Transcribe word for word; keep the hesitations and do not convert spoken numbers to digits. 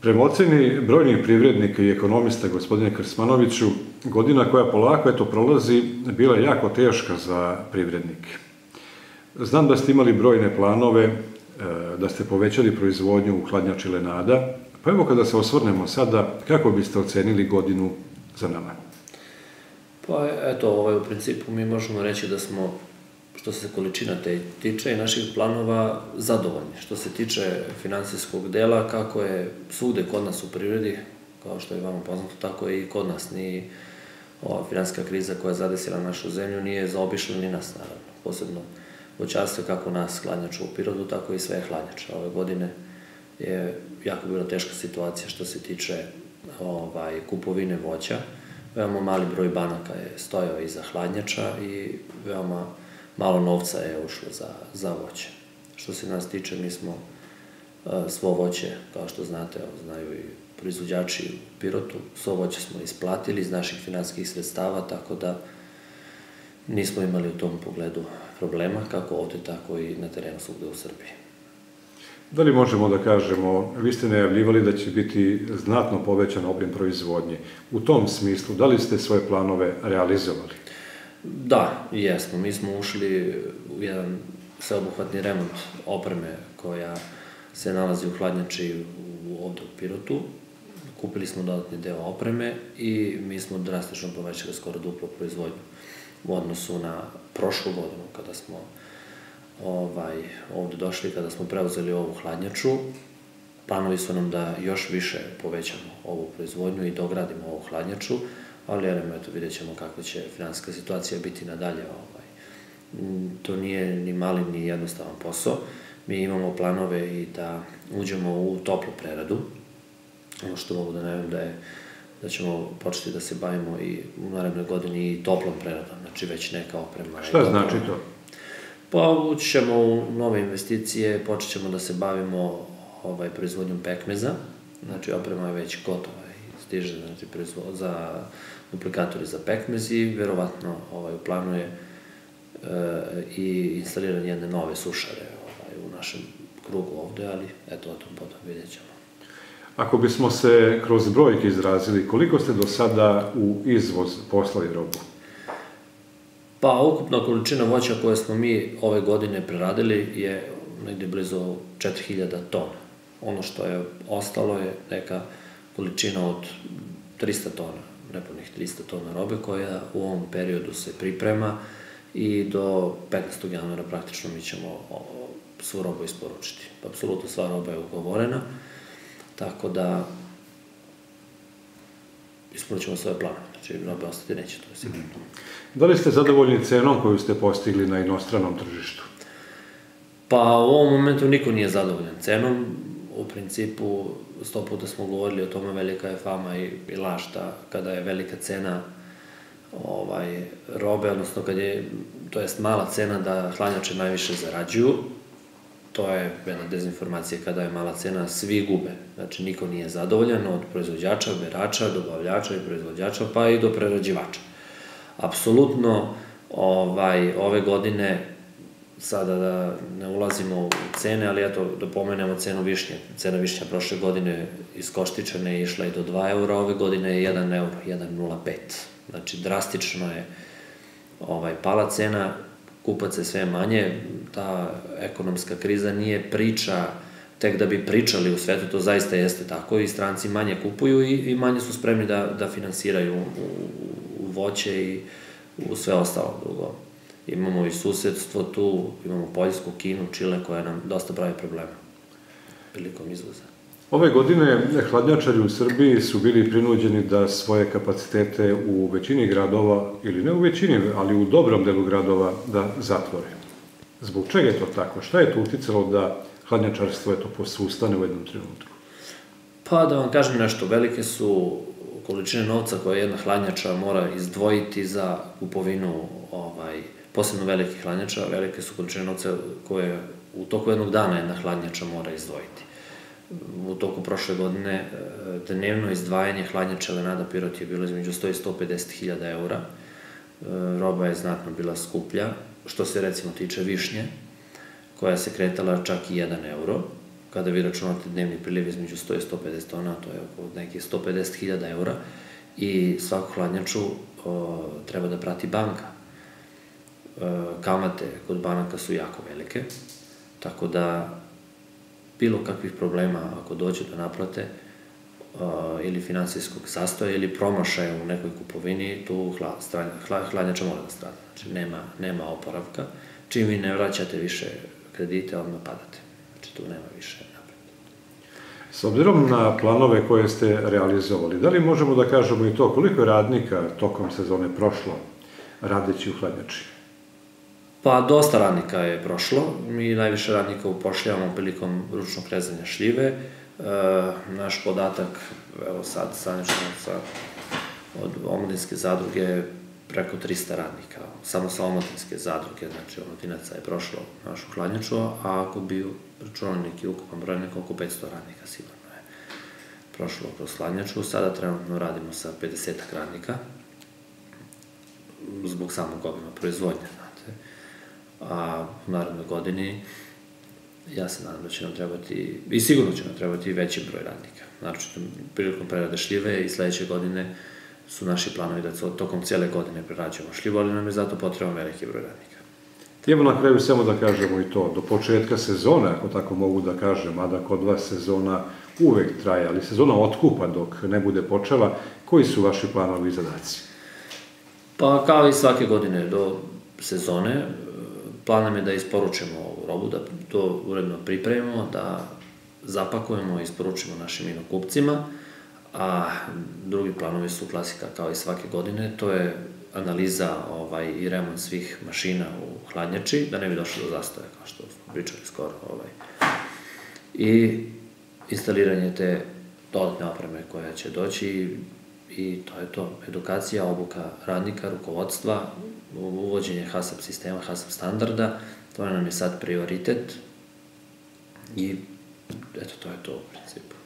Prema oceni brojnih privrednika i ekonomista, gospodine Krsmanoviću, godina koja polako eto prolazi bila je jako teška za privrednike. Znam da ste imali brojne planove, da ste povećali proizvodnju u hladnjači Lenada, pa evo kada se osvrnemo sada, kako biste ocenili godinu za nama? Pa eto, u principu mi možemo reći da smo, što se količina te tiče i naših planova, zadovoljni. Što se tiče finansijskog dela, kako je svugde kod nas u privredi, kao što je vama poznato, tako i kod nas, ni ova finansijska kriza koja je zadesila našu zemlju nije zaobišla ni nas, naravno. Posebno voćarstvo, kako nas hladnjača u Pirotu, tako i sve hladnjača. Ove godine je jako bila teška situacija što se tiče kupovine voća. Veoma mali broj banaka je stojao iza hladnjača i veoma malo novca je ušlo za voće. Što se nas tiče, mi smo svo voće, kao što znate, znaju i proizvođači u Pirotu, svo voće smo isplatili iz naših finansijskih sredstava, tako da nismo imali u tom pogledu problema, kako ovde, tako i na terenu svugde u Srbiji. Da li možemo da kažemo, vi ste najavljivali da će biti znatno povećan obim proizvodnje. U tom smislu, da li ste svoje planove realizovali? Da, jesmo. Mi smo ušli u jedan sveobuhvatni remont opreme koja se nalazi u hladnjači ovde u Pirotu. Kupili smo dodatni deo opreme i mi smo drastično povećali skoro duplo proizvodnju u odnosu na prošlu godinu kada smo ovde došli, kada smo preuzeli ovu hladnjaču. Planovi su nam da još više povećamo ovu proizvodnju i dogradimo ovu hladnjaču, ali eto, vidjet ćemo kakva će finansijska situacija biti nadalje. To nije ni mali ni jednostavan posao. Mi imamo planove i da uđemo u toplu preradu. Ono što mogu da najavim da je da ćemo početi da se bavimo i u narednoj godini i toplom preradom, znači već neka oprema. Šta znači to? Pa ući ćemo u nove investicije, počet ćemo da se bavimo proizvodnjom pekmeza, znači oprema je već gotova i stiže za duplikatori za pekmez i verovatno u planu je i instaliranje jedne nove sušare u našem krugu ovde, ali eto, o tom potom vidjet ćemo. Ako bismo se kroz brojke izrazili, koliko ste do sada u izvoz poslali robu? Pa, ukupna količina voća koje smo mi ove godine preradili je negde blizu četiri hiljade tona. Ono što je ostalo je neka količina od trista tona, nepunih trista tona robe koja u ovom periodu se priprema i do petnaestog januara praktično mi ćemo svu robu isporučiti. Apsolutno sva roba je ugovorena, tako da isporučimo svoje plane. Znači, robe ostati neće, to je sigurno. Da li ste zadovoljni cenom koju ste postigli na inostranom tržištu? Pa, u ovom momentu niko nije zadovoljan cenom. U principu, sto puta smo govorili o tome, velika je fama i laž da kada je velika cena robe, odnosno kad je, to jest mala cena da hladnjače najviše zarađuju. To je jedna dezinformacija. Kada je mala cena, svi gube. Znači, niko nije zadovoljan od proizvođača, berača, dobavljača i proizvođača, pa i do prerađivača. Apsolutno, ove godine, sada da ne ulazimo u cene, ali eto, da pomenemo cenu višnje. Cena višnja prošle godine iz Koštičane je išla i do dva eura, ove godine je jedan euro, jedan zarez nula pet. Znači, drastično je pala cena, kupaca je sve manje, ta ekonomska kriza nije priča tek da bi pričali u svetu, to zaista jeste tako i stranci manje kupuju i manje su spremni da finansiraju u voće i u sve ostalo drugo. Imamo i susedstvo tu, imamo Poljsku, Kinu, Čile koja nam dosta pravi problema prilikom izvoza. Ove godine hladnjačari u Srbiji su bili prinuđeni da svoje kapacitete u većini gradova, ili ne u većini, ali u dobrom delu gradova, da zatvore. Zbog čega je to tako? Šta je to uticalo da hladnjačarstvo posustane u jednom trenutku? Pa da vam kažem nešto, velike su količine novca koje jedna hladnjača mora izdvojiti za kupovinu, posebno velikih hladnjača, velike su količine novca koje u toku jednog dana jedna hladnjača mora izdvojiti. U toku prošle godine dnevno izdvajanje hladnjače Lenada Pirot je bilo između sto i sto pedeset hiljada eura. Roba je znatno bila skuplja, što se recimo tiče višnje, koja se kretala čak i jedan euro, kada vi računate dnevni priliv između sto i sto pedeset tona, to je oko nekih sto pedeset hiljada eura i svaku hladnjaču treba da prati banka. Kamate kod banaka su jako velike, tako da bilo kakvih problema ako dođe do naplate ili finansijskog sastoja ili promašaja u nekoj kupovini, tu hladnjača mora da strada. Znači, nema oporavka. Čim vi ne vraćate više kredite, odmah padate. Znači, tu nema više naplate. S obzirom na planove koje ste realizovali, da li možemo da kažemo i to koliko je radnika tokom sezone prošlo radeći u hladnjači? Pa, dosta radnika je prošlo. Mi najviše radnika upošljavamo prilikom ručnog rezanja šljive. Naš podatak, evo sad, sanječnica od Omladinske zadruge preko trista radnika. Samo sa Omladinske zadruge, znači Omladinaca je prošlo našu hladnjaču, a ako bi računali neki ukupan broj, neko oko petsto radnika sigurno je prošlo kroz hladnjaču. Sada trenutno radimo sa pedesetak radnika, zbog samog obima proizvodnje, znate. A u narednoj godini ja se nadam da će nam trebati, i sigurno će nam trebati veći broj radnika. Znači, prilikom prerade šljive i sledeće godine su naši planovi da tokom cijele godine prerađujemo šljivu, ali nam je zato potreban veliki broj radnika. Evo na kraju samo da kažemo i to, do početka sezone, ako tako mogu da kažem, a da kod vas sezona uvek traje, ali sezona otkupa dok ne bude počela, koji su vaši planovi i zadaci? Pa kao i svake godine do sezone, plan nam je da isporučimo ovu robu, da to uredno pripremimo, da zapakujemo i isporučimo našim inokupcima, a drugi planovi su klasika kao i svake godine, to je analiza i remont svih mašina u hladnjači, da ne bi došlo do zastoja, kao što smo pričali skoro. I instaliranje te dodatne opreme koja će doći i to je to. Edukacija, obuka radnika, rukovodstva, uvođenje HASAP sistema, HASAP standarda, to nam je sad prioritet i eto, to je to u principu.